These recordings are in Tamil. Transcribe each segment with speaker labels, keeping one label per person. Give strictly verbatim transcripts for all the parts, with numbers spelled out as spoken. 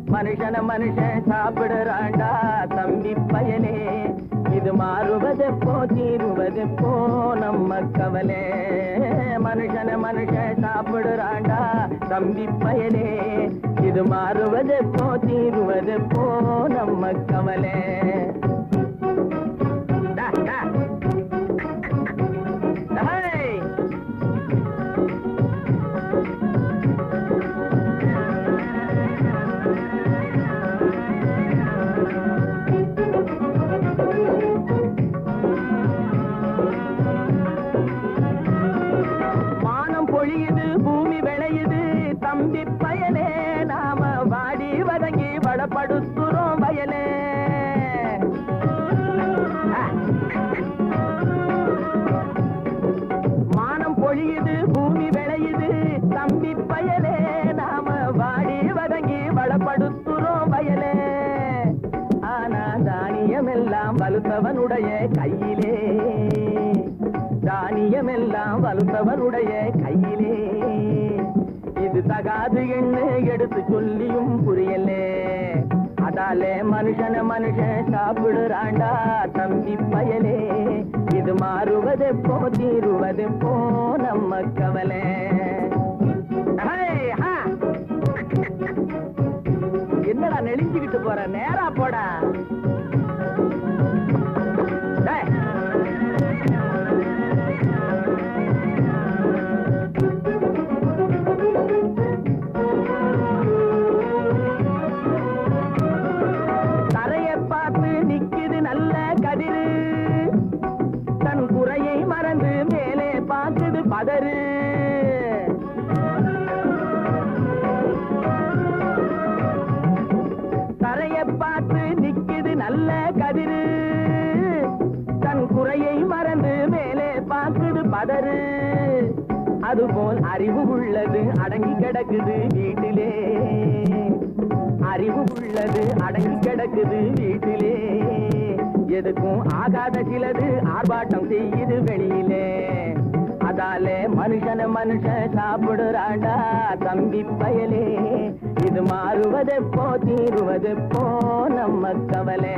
Speaker 1: மனுஷன மனுஷன் சாப்பிடுறாண்டா தம்பி பயலே, இது மாறுவதெப்போ தீருவதெப்போ நம்ம கவலை. மனுஷன மனுஷன் சாப்பிடுறாண்டா தம்பி பயலே, இது மாறுவதெப்போ தீருவதெப்போ நம்ம கவலை. பொழியுது பூமி விளையுது தம்பி பயலே, நாம வாடி வதங்கி வளப்படுத்துறோம் வயலே. மானம் பொழியுது பூமி விளையுது தம்பி பயலே, நாம வாடி வதங்கி வளப்படுத்துறோம் வயலே. ஆனா தானியம் எல்லாம் வலுத்தவனுடைய கையிலே, தானியமெல்லாம் வலுத்தவருடைய கையிலே. இது தகாது என்ன எடுத்து சொல்லியும் புரியலே, அதாலே மனுஷன மனுஷன் சாப்பிடுறாண்டா தம்பி பயலே, இது மாறுவதெப்போ தீருவதெப்போ நம்ம கவலை. என்னடா நெளிஞ்சுக்கிட்டு போற, நேரா போடா. தன் குறையை மறந்து மேலே பார்க்குது பதறு. தரையை பார்த்து நிக்குது நல்ல கதிரு, தன் குறையை மறந்து மேலே பார்க்குது பதறு. அதுபோல் அறிவு உள்ளது அடங்கி கிடக்குது வீட்டிலே, அறிவு உள்ளது அடங்கி கிடக்குது வீட்டிலே. எதுக்கும் ஆகாத சிலது ஆர்ப்பாட்டம் செய்யுது வெளியிலே, அதாலே மனுஷன மனுஷன் சாப்பிடுறாண்டா தம்பி பயலே, இது மாறுவதெப்போ தீருவதெப்போ நம்ம கவலை.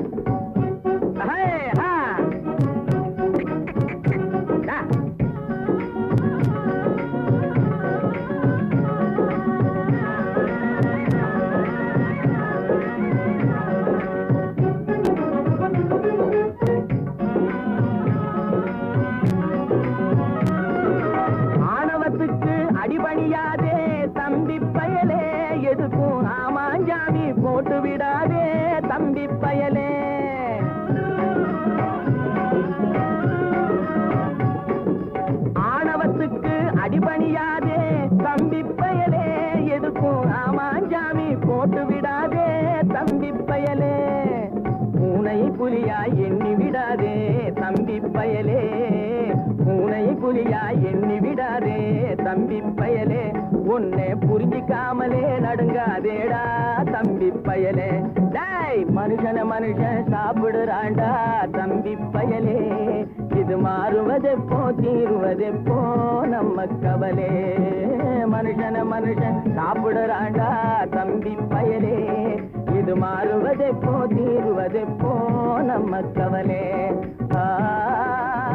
Speaker 1: அடிபணியாதே தம்பி பயலே, எதுக்கும் ஆமாஞ்சாமி போட்டு விடாதே தம்பி பயலே. ஆணவத்துக்கு அடிபணியாதே தம்பி பயலே, எதுக்கும் ஆமாஞ்சாமி போட்டு விடாதே தம்பி பயலே. பூனை புலியாய் எண்ணி விடாதே தம்பி பயலே, பூனை புலியாய் எண்ணி விடாதே தம்பி பயலே. உன்னை புரிஞ்சிக்காமலே நடுங்காதேடா தம்பி பயலே. டேய் மனுஷன மனுஷன் சாப்பிடுறாண்டா தம்பி பயலே, இது மாறுவதெப்போ தீருவதெப்போ நம்ம கவலை. மனுஷன மனுஷன் சாப்பிடுறாண்டா தம்பி பயலே, இது மாறுவதெப்போ தீருவதெப்போ நம்ம கவலை. ஆ